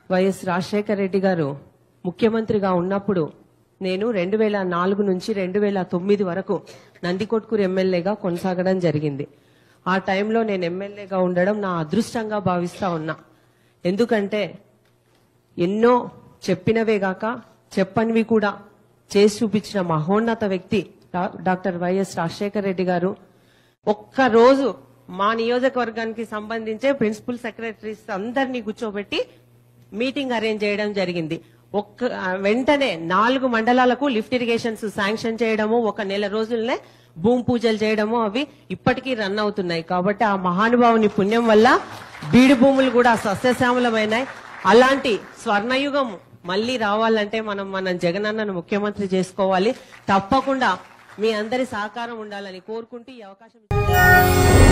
YS Rajasekhara Reddy గారు ముఖ్యమంత్రిగా ఉన్నప్పుడు నేను 2004 నుంచి 2009 వరకు నందికొట్కూరు ఎమ్మెల్యేగా కొనసాగడం జరిగింది. ఆ టైంలో నేను ఎమ్మెల్యేగా ఉండడం నా అదృష్టంగా భావిస్తా ఉన్నా. ఎందుకంటే ఎన్నో చెప్పినవే గాక చెప్పనివి కూడా చేసి చూపించిన మహోన్నత వ్యక్తి డాక్టర్ వైఎస్ రాజశేఖర రెడ్డి గారు. ఒక్కరోజు మా నియోజకవర్గానికి సంబంధించే ప్రిన్సిపల్ సెక్రటరీస్ అందరినీ కూర్చోబెట్టి మీటింగ్ అరేంజ్ చేయడం జరిగింది. వెంటనే 4 మండలాలకు లిఫ్ట్ ఇరిగేషన్స్ శాంక్షన్ చేయడము, 1 నెల రోజులనే భూమి పూజలు చేయడము అవి ఇప్పటికీ రన్ అవుతున్నాయి. కాబట్టి ఆ మహానుభావుని పుణ్యం వల్ల బీడు భూములు కూడా సస్యశ్యామలమైనాయి. అలాంటి స్వర్ణయుగం మళ్లీ రావాలంటే మనం జగనన్నను ముఖ్యమంత్రి చేసుకోవాలి. తప్పకుండా మీ అందరి సహకారం ఉండాలని కోరుకుంటూ ఈ అవకాశం